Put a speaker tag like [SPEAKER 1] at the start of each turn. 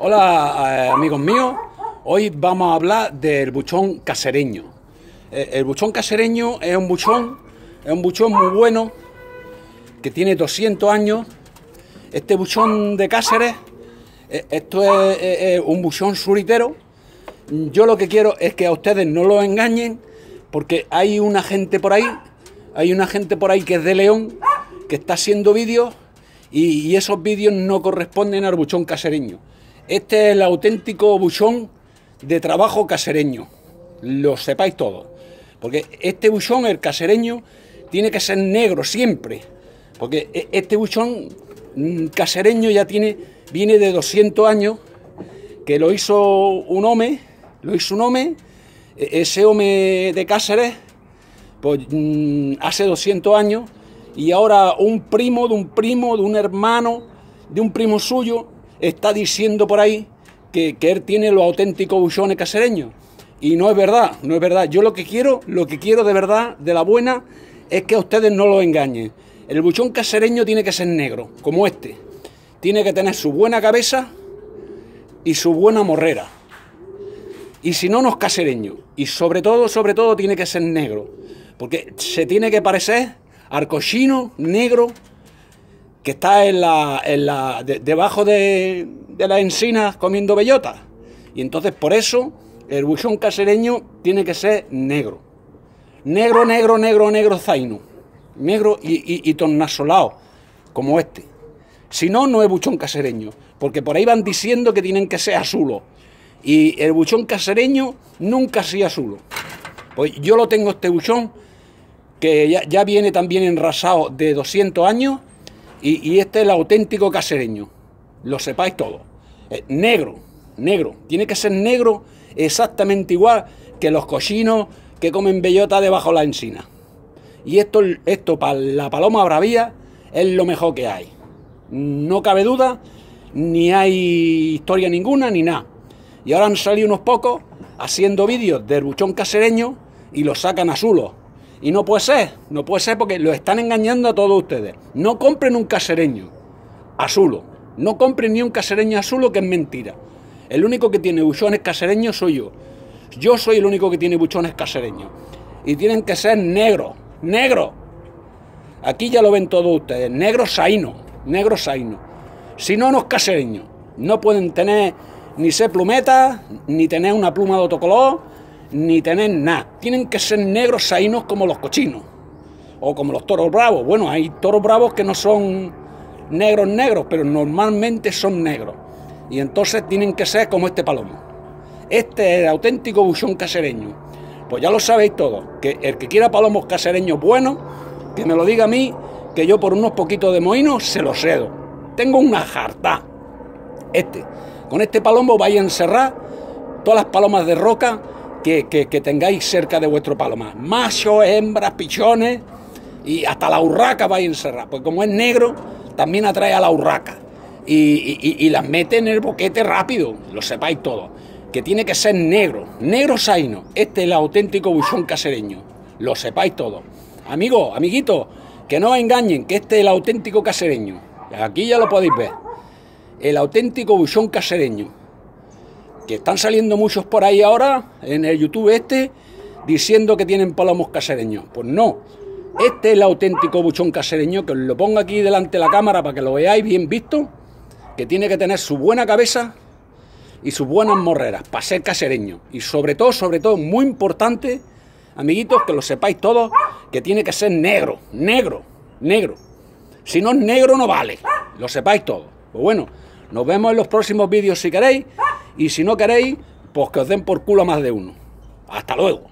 [SPEAKER 1] Hola amigos míos, hoy vamos a hablar del buchón casereño. El buchón casereño es un buchón muy bueno, que tiene 200 años. Este buchón de Cáceres, esto es un buchón suritero. Yo lo que quiero es que a ustedes no los engañen, porque hay una gente por ahí, que es de León, que está haciendo vídeos y esos vídeos no corresponden al buchón casereño. Este es el auténtico buchón de trabajo casereño, lo sepáis todos, porque este buchón, el casereño, tiene que ser negro siempre, porque este buchón casereño ya viene de 200 años, que lo hizo un hombre, ese hombre de Cáceres, pues hace 200 años, y ahora un primo de un hermano, de un primo suyo, está diciendo por ahí que él tiene los auténticos buchones casereños. Y no es verdad, no es verdad. Yo lo que quiero de verdad, de la buena, es que a ustedes no los engañen. El buchón casereño tiene que ser negro, como este. Tiene que tener su buena cabeza y su buena morrera. Y si no, no es casereño. Y sobre todo, tiene que ser negro. Porque se tiene que parecer al cochino negro que está debajo de las encinas comiendo bellotas. Y entonces por eso el buchón casereño tiene que ser negro. Negro zaino. Negro y tornasolado, como este. Si no, no es buchón casereño. Porque por ahí van diciendo que tienen que ser azulos. Y el buchón casereño nunca ha sido azulo. Pues yo lo tengo, este buchón, que ya viene también enrasado de 200 años. Y este es el auténtico casereño, lo sepáis todos. Negro, tiene que ser negro exactamente igual que los cochinos que comen bellota debajo de la encina. Y esto para la paloma bravía es lo mejor que hay. No cabe duda, ni hay historia ninguna, ni nada. Y ahora han salido unos pocos haciendo vídeos del buchón casereño y los sacan azulos. Y no puede ser porque lo están engañando a todos ustedes. No compren un casereño azulo, no compren ni un casereño azulo, que es mentira. El único que tiene buchones casereños soy yo. Yo soy el único que tiene buchones casereños. Y tienen que ser negros. Aquí ya lo ven todos ustedes, negro zaino. Si no, no es casereño. No pueden tener ni ser plumetas, ni tener una pluma de otro color, ni tener nada. Tienen que ser negros zainos como los cochinos o como los toros bravos. Bueno, hay toros bravos que no son negros, pero normalmente son negros. Y entonces tienen que ser como este palomo. Este es el auténtico buchón casereño. Pues ya lo sabéis todos, que el que quiera palomos casereños buenos, que me lo diga a mí, que yo por unos poquitos de moinos se los cedo. Tengo una jarta. Con este palomo vais a encerrar todas las palomas de roca que tengáis cerca de vuestro palomar. Machos, hembras, pichones, y hasta la urraca vais a encerrar. Pues como es negro, también atrae a la urraca. Y las mete en el boquete rápido, lo sepáis todos. Que tiene que ser negro zaino. Este es el auténtico buchón casereño. Lo sepáis todos. Amigos, amiguitos, que no os engañen, que este es el auténtico casereño. Aquí ya lo podéis ver. El auténtico buchón casereño. Que están saliendo muchos por ahí ahora, en el YouTube diciendo que tienen palomos casereños. Pues no, este es el auténtico buchón casereño, que os lo pongo aquí delante de la cámara para que lo veáis bien visto, que tiene que tener su buena cabeza y sus buenas morreras para ser casereño. Y sobre todo, muy importante, amiguitos, que lo sepáis todos, que tiene que ser negro. Si no es negro, no vale, lo sepáis todos. Pues bueno, nos vemos en los próximos vídeos si queréis, y si no queréis, pues que os den por culo a más de uno. Hasta luego.